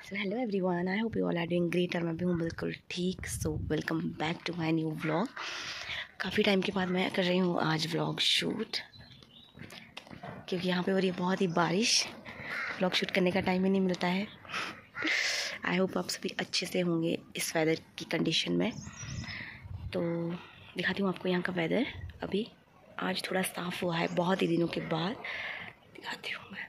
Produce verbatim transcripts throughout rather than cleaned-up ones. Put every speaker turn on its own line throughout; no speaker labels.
So hello everyone, I hope you all are doing great. और मैं भी हूँ बिल्कुल ठीक। So welcome back to my new vlog. काफ़ी टाइम के बाद मैं कर रही हूँ आज व्लॉग शूट, क्योंकि यहाँ पे हो रही है बहुत ही बारिश। व्लॉग शूट करने का टाइम ही नहीं मिलता है। आई होप आप सभी अच्छे से होंगे इस वेदर की कंडीशन में। तो दिखाती हूँ आपको यहाँ का वेदर। अभी आज थोड़ा साफ़ हुआ है बहुत ही दिनों के बाद, दिखाती हूँ मैं।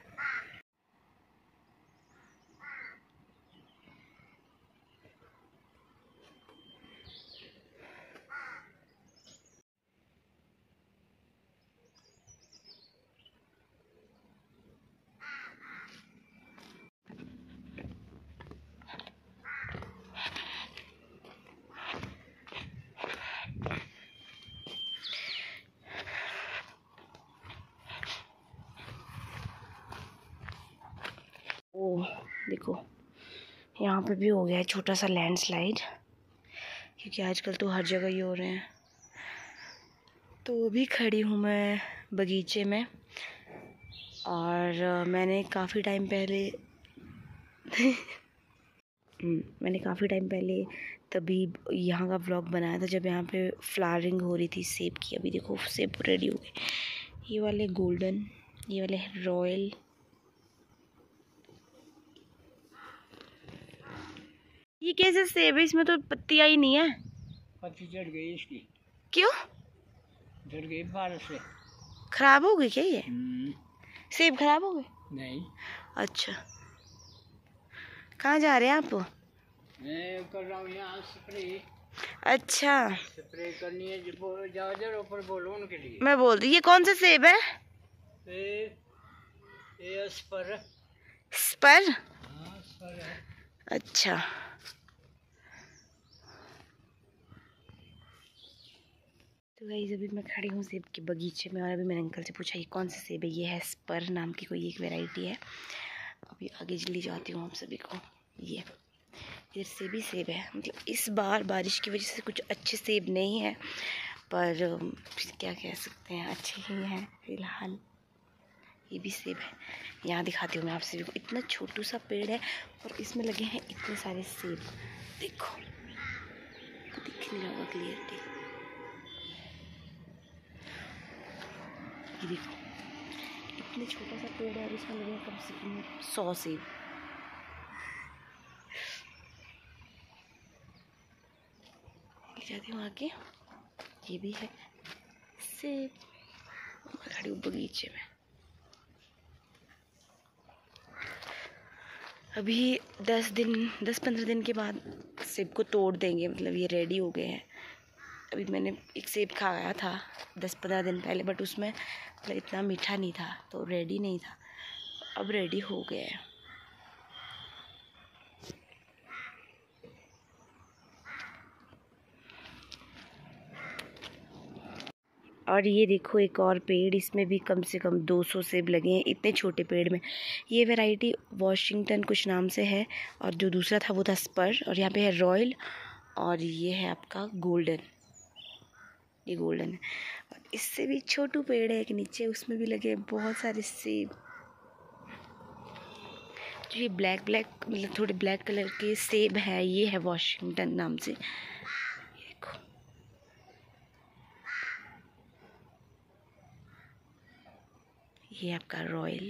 ओ देखो, यहाँ पे भी हो गया है छोटा सा लैंडस्लाइड, क्योंकि आजकल तो हर जगह ही हो रहे हैं। तो अभी खड़ी हूँ मैं बगीचे में, और मैंने काफ़ी टाइम पहले मैंने काफ़ी टाइम पहले तभी यहाँ का व्लॉग बनाया था, जब यहाँ पे फ्लावरिंग हो रही थी सेब की। अभी देखो सेब रेडी हो गए, ये वाले गोल्डन, ये वाले रॉयल। ये कैसे सेब है? इसमें तो पत्तियां ही नहीं है।
पत्ती झड़ गई इसकी।
क्यों?
झड़ गई बारिश से।
खराब हो गई क्या ये सेब? खराब हो गए?
नहीं।
अच्छा, कहाँ जा रहे हैं आप?
मैं कर रहा हूँ यहाँ स्प्रे।
अच्छा,
स्प्रे करनी है। जो जाओ जरा ऊपर बोलो उनके लिए।
मैं बोल रही, ये कौन सा सेब है?
A, a spur.
स्पर?
हाँ स्पर है।
अच्छा, तो गाइस अभी मैं खड़ी हूँ सेब के बगीचे में, और अभी मैंने अंकल से पूछा ये कौन सा सेब है। ये है स्पर नाम की कोई एक वैरायटी है। अभी आगे जल्दी जाती हूँ आप सभी को। ये इधर सेब ही सेब है। मतलब इस बार बारिश की वजह से कुछ अच्छे सेब नहीं है, पर क्या कह सकते हैं, अच्छे ही हैं फिलहाल। ये भी सेब है। यहाँ दिखाती हूँ मैं आप सभी को। इतना छोटू सा पेड़ है और इसमें लगे हैं इतने सारे सेब। देखो, दिख नहीं रहा क्लियरली। ये देखो, इतने छोटा सा पेड़ है और इसमें लगे कम से कम सौ सेब। जाती हूँ आगे, ये भी है सेब। मैं खड़ी हूँ बगीचे में। अभी दस दिन दस पंद्रह दिन के बाद सेब को तोड़ देंगे, मतलब ये रेडी हो गए हैं। अभी मैंने एक सेब खाया था दस पंद्रह दिन पहले, बट उसमें मतलब इतना मीठा नहीं था, तो रेडी नहीं था। अब रेडी हो गया है। और ये देखो एक और पेड़, इसमें भी कम से कम दो सौ सेब लगे हैं इतने छोटे पेड़ में। ये वैरायटी वॉशिंगटन कुछ नाम से है, और जो दूसरा था वो था स्पर, और यहाँ पे है रॉयल, और ये है आपका गोल्डन। ये गोल्डन है। और इससे भी छोटू पेड़ है एक नीचे, उसमें भी लगे बहुत सारे सेब। जो ये ब्लैक ब्लैक मतलब थोड़े ब्लैक कलर के सेब है, ये है वॉशिंगटन नाम से। देखो, ये आपका रॉयल।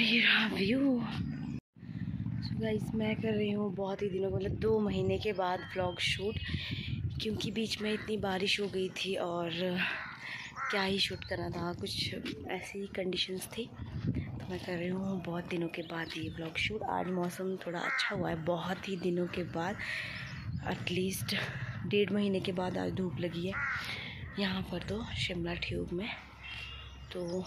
ये रहा व्यू। सो गाइस मैं कर रही हूँ बहुत ही दिनों मतलब दो महीने के बाद व्लॉग शूट, क्योंकि बीच में इतनी बारिश हो गई थी और क्या ही शूट करना था, कुछ ऐसी कंडीशंस थी, तो मैं कर रही हूँ बहुत दिनों के बाद ये व्लॉग शूट। आज मौसम थोड़ा अच्छा हुआ है, बहुत ही दिनों के बाद, एटलीस्ट डेढ़ महीने के बाद आज धूप लगी है यहाँ पर तो शिमला ट्यूब में। तो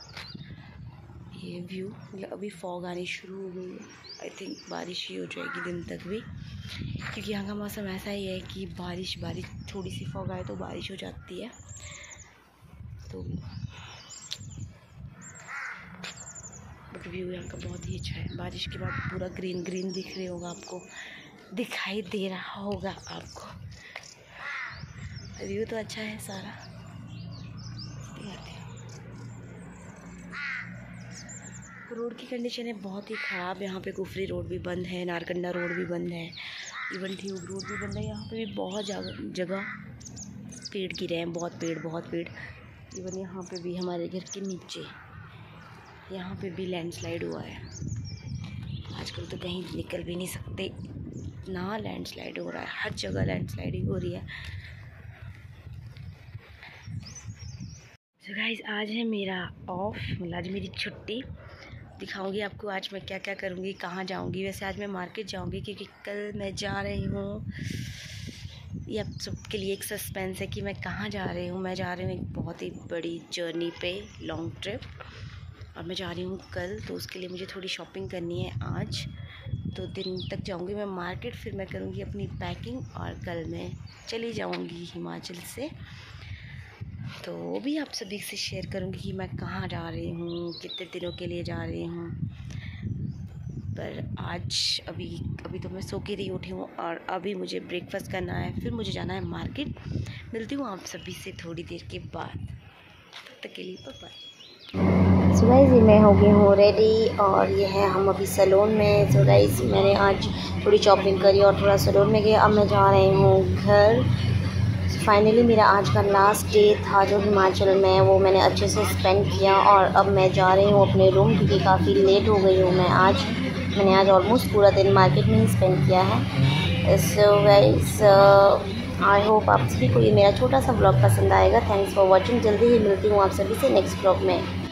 ये व्यू मतलब अभी फॉग आनी शुरू हो गई है, आई थिंक बारिश ही हो जाएगी दिन तक भी, क्योंकि यहाँ का मौसम ऐसा ही है कि बारिश बारिश थोड़ी सी फॉग आए तो बारिश हो जाती है। तो बट व्यू यहाँ का बहुत ही अच्छा है, बारिश के बाद पूरा ग्रीन ग्रीन दिख रही होगा आपको, दिखाई दे रहा होगा आपको। व्यू तो अच्छा है सारा। रोड की कंडीशन है बहुत ही ख़राब, यहाँ पे कुफरी रोड भी बंद है, नारकंडा रोड भी बंद है, इवन ट्यूब रोड भी बंद है। यहाँ पे भी बहुत जगह पेड़ गिरे हैं, बहुत पेड़ बहुत पेड़। इवन यहाँ पे भी हमारे घर के नीचे यहाँ पे भी लैंडस्लाइड हुआ है। आजकल तो कहीं निकल भी नहीं सकते, इतना लैंडस्लाइड हो रहा है, हर जगह लैंडस्लाइडिंग हो रही है। सो गाइस आज है मेरा ऑफ, मतलब आज मेरी छुट्टी। दिखाऊंगी आपको आज मैं क्या क्या करूंगी, कहाँ जाऊंगी। वैसे आज मैं मार्केट जाऊंगी क्योंकि कल मैं जा रही हूँ, ये आप सबके लिए एक सस्पेंस है कि मैं कहाँ जा रही हूँ। मैं जा रही हूँ एक बहुत ही बड़ी जर्नी पे, लॉन्ग ट्रिप, और मैं जा रही हूँ कल, तो उसके लिए मुझे थोड़ी शॉपिंग करनी है आज। तो दिन तक जाऊँगी मैं मार्केट, फिर मैं करूँगी अपनी पैकिंग और कल मैं चली जाऊँगी हिमाचल से। तो वो भी आप सभी से शेयर करूँगी कि मैं कहाँ जा रही हूँ, कितने दिनों के लिए जा रही हूँ। पर आज अभी अभी तो मैं सो के ही उठी हूँ और अभी मुझे ब्रेकफास्ट करना है, फिर मुझे जाना है मार्केट। मिलती हूँ आप सभी से थोड़ी देर के बाद, तब तक के लिए बाय।
सो गाइस मैं हो गई हूँ रेडी और ये है हम अभी सैलून में। सो गाइस मैंने आज थोड़ी शॉपिंग करी और थोड़ा सैलून में गई। अब मैं जा रही हूँ घर। फाइनली मेरा आज का लास्ट डे था जो हिमाचल में, वो मैंने अच्छे से स्पेंड किया और अब मैं जा रही हूँ अपने रूम, क्योंकि काफ़ी लेट हो गई हूँ मैं आज। मैंने आज ऑलमोस्ट पूरा दिन मार्केट में ही स्पेंड किया है। सो गाइस आई होप आप सभी को ये मेरा छोटा सा ब्लॉग पसंद आएगा। Thanks for watching. जल्दी ही मिलती हूँ आप सभी से नेक्स्ट ब्लॉग में।